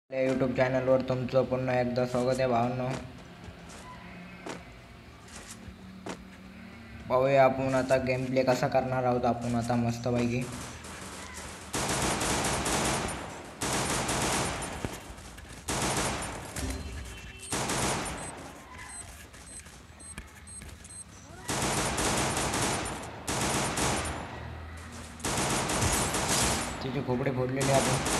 आपल्या यूट्यूब चॅनलवर तुमचं पुन्हा एकदा स्वागत आहे भावांनो. पाहूया आपण आता गेम प्ले कसा करणार आहोत आपण आता मस्तपैकी. तिचे खोपडे फोडलेले आपण.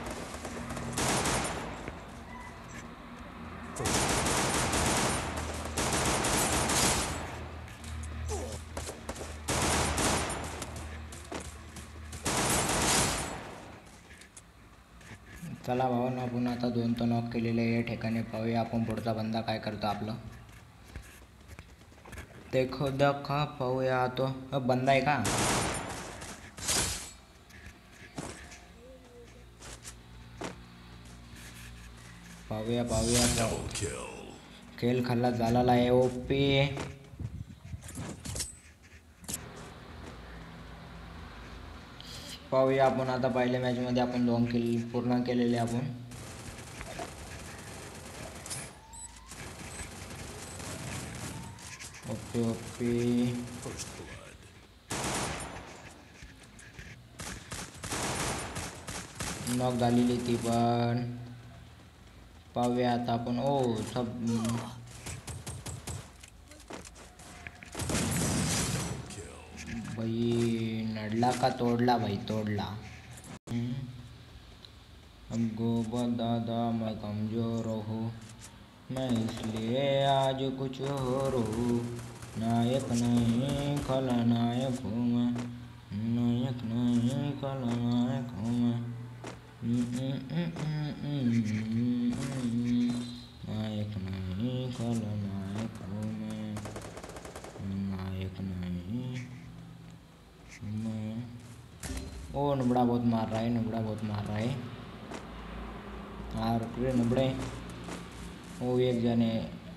चला भावांनो, आपण आता 2 तर नॉक केलेले या ठिकाणी. पाहूया आपण पुढचा बंदा काय करतो आपलं. देखो देखा पाहूया तो बंदा आहे का. पाहूया खेळ खल्लास झालेला आहे. ओपी पाहूया आपण आता पहिल्या मॅच मध्ये आपण 2 किल पूर्ण केलेले आपण. ओपी नॉक झालेली ती पण. पाहूया आता आपण. ओ सब भाई नडला का तोड़ला भाई तोड़ला. हमको दादा मैं कमजोर हूँ, मैं इसलिए आज कुछ और हूँ. नायक नहीं खलनायक हूँ मैं, नायक नहीं खलनायक हूँ मैं. नायक नहीं खलनायक हूँ मैं, नायक नहीं मैं. ओ नुबड़ा बहुत मार रहा है, नुबड़ा बहुत मार रहा है. रे नुबड़े. ओ एक जने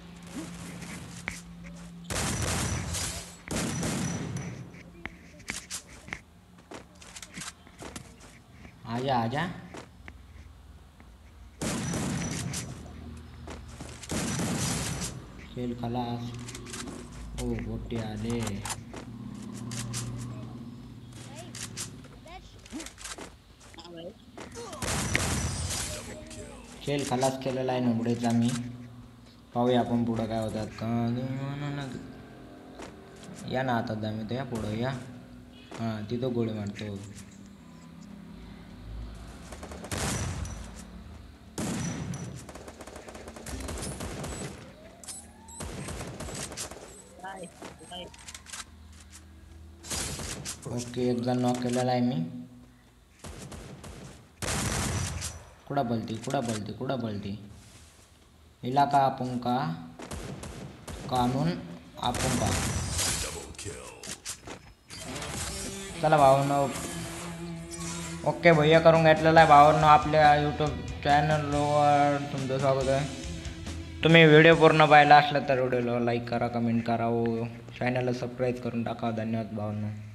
आजा आजा. खेल खलास. ओ गोटे आले. खेळ खलास केलेला आहे नुबडेचा मी. पाहूया आपण पुढं काय होतात का. या ना आता दामी या पुढं या. हां तिथं गोळी मारतो. ओके एक जण नॉक केलेला आहे मी. कुड़ा पलती इलाका आपण का कानून आपण का. चला भावांनो. ओके भैया करून घेतलेला आहे भावांनो. आपल्या यूट्यूब चॅनलवर तुमचं स्वागत आहे. तुम्ही व्हिडिओ पूर्ण पाहिला असला तर व्हिडिओला लाईक करा, कमेंट करा व चॅनलला सबस्क्राईब करून टाका. धन्यवाद भावांनो.